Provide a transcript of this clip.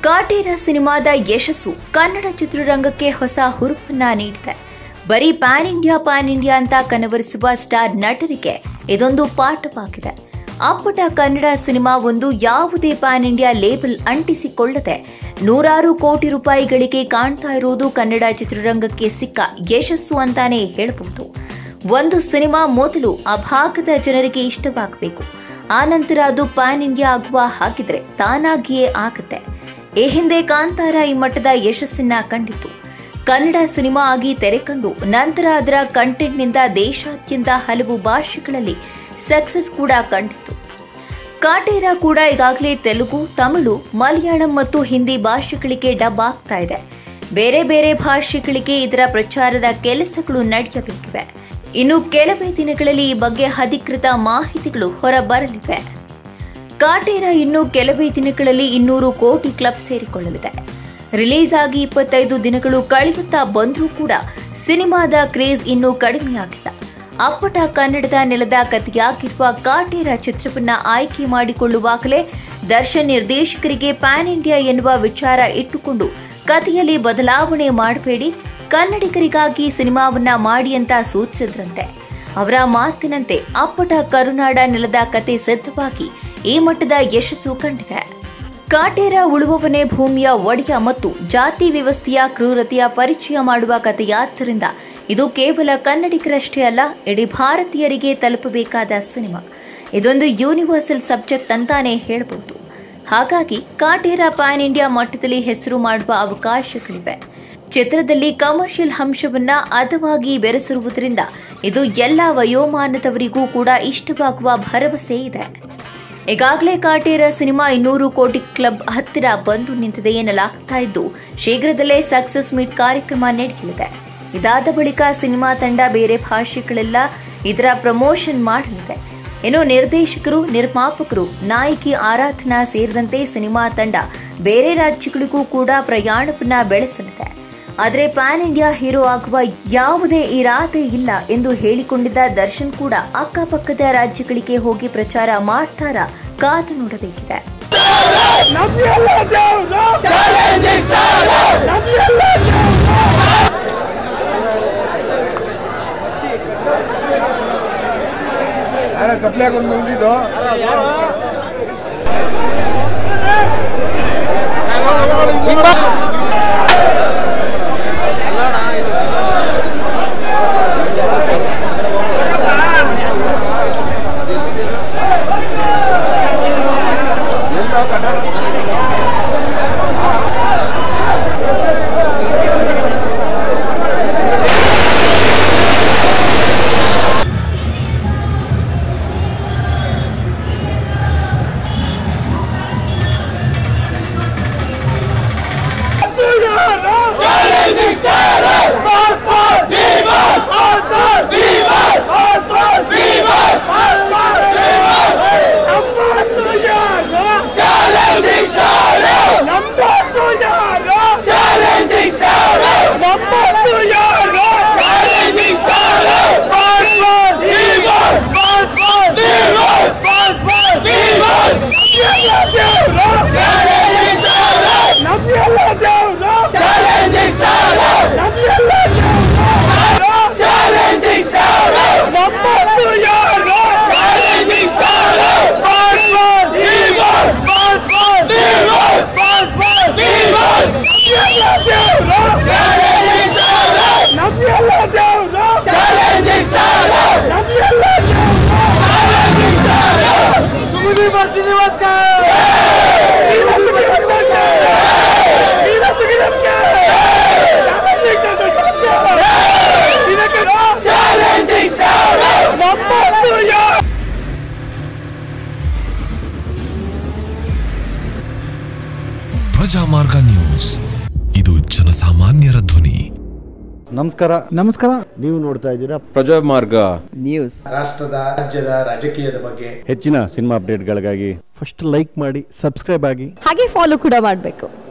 ಕಾಟೇರ ಸಿನಿಮಾದ ಯಶಸ್ಸು ಕನ್ನಡ ಚಿತ್ರರಂಗಕ್ಕೆ ಹೊಸ ಹುರುಪನ್ನ ನೀಡಿದೆ. ಬರೀ ಪ್ಯಾನ್ ಇಂಡಿಯಾ ಅಂತ ಕನವರಿಸುವ ಸ್ಟಾರ್ ನಟರಿಗೆ ಇದೊಂದು ಪಾಠವಾಗಿದೆ. ಅಪ್ಪಟ ಕನ್ನಡ ಸಿನಿಮಾ ಒಂದು ಯಾವುದೇ ಪ್ಯಾನ್ ಇಂಡಿಯಾ ಲೇಬಲ್ ಅಂಟಿಸಿಕೊಳ್ಳದೆ ನೂರಾರು ಕೋಟಿ ರೂಪಾಯಿಗಳಿಗೆ ಕಾಣ್ತಾ ಇರುವುದು ಕನ್ನಡ ಚಿತ್ರರಂಗಕ್ಕೆ ಸಿಕ್ಕ ಯಶಸ್ಸು ಅಂತಾನೆ ಹೇಳಬಹುದು. ಒಂದು ಸಿನಿಮಾ ಮೊದಲು ಆ ಭಾಗದ ಜನರಿಗೆ ಇಷ್ಟವಾಗಬೇಕು, ಆನಂತರ ಅದು ಪ್ಯಾನ್ ಇಂಡಿಯಾ ಆಗುವ ಹಾಗಿದ್ರೆ ತಾನಾಗಿಯೇ ಆಗುತ್ತೆ. ಈ ಹಿಂದೆ ಕಾಂತಾರ ಈ ಮಟ್ಟದ ಯಶಸ್ಸನ್ನ ಕಂಡಿತ್ತು. ಕನ್ನಡ ಸಿನಿಮಾ ಆಗಿ ತೆರೆಕಂಡು ನಂತರ ಅದರ ಕಂಟೆಂಟ್ನಿಂದ ದೇಶಾದ್ಯಂತ ಹಲವು ಭಾಷೆಗಳಲ್ಲಿ ಸಕ್ಸಸ್ ಕೂಡ ಕಂಡಿತ್ತು. ಕಾಟೇರ ಕೂಡ ಈಗಾಗಲೇ ತೆಲುಗು, ತಮಿಳು, ಮಲಯಾಳಂ ಮತ್ತು ಹಿಂದಿ ಭಾಷೆಗಳಿಗೆ ಡಬ್ ಆಗ್ತಾ ಇದೆ. ಬೇರೆ ಬೇರೆ ಭಾಷೆಗಳಿಗೆ ಇದರ ಪ್ರಚಾರದ ಕೆಲಸಗಳು ನಡೆಯಬೇಕಿವೆ. ಇನ್ನು ಕೆಲವೇ ದಿನಗಳಲ್ಲಿ ಈ ಬಗ್ಗೆ ಅಧಿಕೃತ ಮಾಹಿತಿಗಳು ಹೊರಬರಲಿವೆ. ಕಾಟೇರ ಇನ್ನು ಕೆಲವೇ ದಿನಗಳಲ್ಲಿ 200 ಕೋಟಿ ಕ್ಲಬ್ ಸೇರಿಕೊಳ್ಳಲಿದೆ. ರಿಲೀಸ್ ಆಗಿ 25 ದಿನಗಳು ಕಳೆಯುತ್ತಾ ಬಂದರೂ ಕೂಡ ಸಿನಿಮಾದ ಕ್ರೇಜ್ ಇನ್ನೂ ಕಡಿಮೆಯಾಗಿಲ್ಲ. ಅಪ್ಪಟ ಕನ್ನಡದ ನೆಲದ ಕಥೆಯಾಗಿರುವ ಕಾಟೇರ ಚಿತ್ರವನ್ನ ಆಯ್ಕೆ ಮಾಡಿಕೊಳ್ಳುವಾಗಲೇ ದರ್ಶನ್ ನಿರ್ದೇಶಕರಿಗೆ ಪ್ಯಾನ್ ಇಂಡಿಯಾ ಎನ್ನುವ ವಿಚಾರ ಇಟ್ಟುಕೊಂಡು ಕಥೆಯಲ್ಲಿ ಬದಲಾವಣೆ ಮಾಡಬೇಡಿ, ಕನ್ನಡಿಗರಿಗಾಗಿ ಸಿನಿಮಾವನ್ನ ಮಾಡಿ ಅಂತ ಸೂಚಿಸಿದ್ರಂತೆ. ಅವರ ಮಾತಿನಂತೆ ಅಪ್ಪಟ ಕರುನಾಡ ನೆಲದ ಕತೆ ಸಿದ್ಧವಾಗಿ ಈ ಮಟ್ಟದ ಯಶಸ್ಸು ಕಂಡಿದೆ. ಕಾಟೇರ ಉಳುವವನೇ ಭೂಮಿಯ ಒಡೆಯ ಮತ್ತು ಜಾತಿ ವ್ಯವಸ್ಥೆಯ ಕ್ರೂರತೆಯ ಪರಿಚಯ ಮಾಡುವ ಕಥೆಯಾದ್ದರಿಂದ ಇದು ಕೇವಲ ಕನ್ನಡಿಗರಷ್ಟೇ ಅಲ್ಲ, ಇಡೀ ಭಾರತೀಯರಿಗೆ ತಲುಪಬೇಕಾದ ಸಿನಿಮಾ. ಇದೊಂದು ಯೂನಿವರ್ಸಲ್ ಸಬ್ಜೆಕ್ಟ್ ಅಂತಾನೆ ಹೇಳಬಹುದು. ಹಾಗಾಗಿ ಕಾಟೇರ ಪ್ಯಾನ್ ಇಂಡಿಯಾ ಮಟ್ಟದಲ್ಲಿ ಹೆಸರು ಮಾಡುವ ಅವಕಾಶಗಳಿವೆ. ಚಿತ್ರದಲ್ಲಿ ಕಮರ್ಷಿಯಲ್ ಅಂಶವನ್ನ ಹದವಾಗಿ ಬೆರೆಸಿರುವುದರಿಂದ ಇದು ಎಲ್ಲ ವಯೋಮಾನದವರಿಗೂ ಕೂಡ ಇಷ್ಟವಾಗುವ ಭರವಸೆ ಇದೆ. ಈಗಾಗಲೇ ಕಾಟೇರ ಸಿನಿಮಾ 200 ಕೋಟಿ ಕ್ಲಬ್ ಹತ್ತಿರ ಬಂದು ನಿಂತಿದೆ ಎನ್ನಲಾಗ್ತಾ ಇದ್ದು, ಶೀಘ್ರದಲ್ಲೇ ಸಕ್ಸಸ್ ಮೀಟ್ ಕಾರ್ಯಕ್ರಮ ನಡೆಯಲಿದೆ. ಇದಾದ ಬಳಿಕ ಸಿನಿಮಾ ತಂಡ ಬೇರೆ ಭಾಷೆಗಳೆಲ್ಲ ಇದರ ಪ್ರಮೋಷನ್ ಮಾಡಲಿದೆ. ಇನ್ನು ನಿರ್ದೇಶಕರು, ನಿರ್ಮಾಪಕರು, ನಾಯಕಿ ಆರಾಧನಾ ಸೇರಿದಂತೆ ಸಿನಿಮಾ ತಂಡ ಬೇರೆ ರಾಜ್ಯಗಳಿಗೂ ಕೂಡ ಪ್ರಯಾಣವನ್ನ ಬೆಳೆಸಲಿದೆ. ಆದರೆ ಪ್ಯಾನ್ ಇಂಡಿಯಾ ಹೀರೋ ಆಗುವ ಯಾವುದೇ ಇರಾದೆ ಇಲ್ಲ ಎಂದು ಹೇಳಿಕೊಂಡಿದ್ದ ದರ್ಶನ್ ಕೂಡ ಅಕ್ಕಪಕ್ಕದ ರಾಜ್ಯಗಳಿಗೆ ಹೋಗಿ ಪ್ರಚಾರ ಮಾಡ್ತಾರಾ ಕಾದು ನೋಡಬೇಕಿದೆ. ಪ್ರಜಾಮಾರ್ಗ ನ್ಯೂಸ್, ಇದು ಜನಸಾಮಾನ್ಯರ ಧ್ವನಿ. ನಮಸ್ಕಾರ. ನೀವು ನೋಡ್ತಾ ಇದ್ದೀರಾ ಪ್ರಜಾಮಾರ್ಗ ನ್ಯೂಸ್. ರಾಷ್ಟ್ರದ, ರಾಜ್ಯದ, ರಾಜಕೀಯದ ಬಗ್ಗೆ ಹೆಚ್ಚಿನ ಸಿನಿಮಾ ಅಪ್ಡೇಟ್ಗಳಿಗಾಗಿ ಫಸ್ಟ್ ಲೈಕ್ ಮಾಡಿ, ಸಬ್ಸ್ಕ್ರೈಬ್ ಆಗಿ, ಹಾಗೆ ಫಾಲೋ ಕೂಡ ಮಾಡಬೇಕು.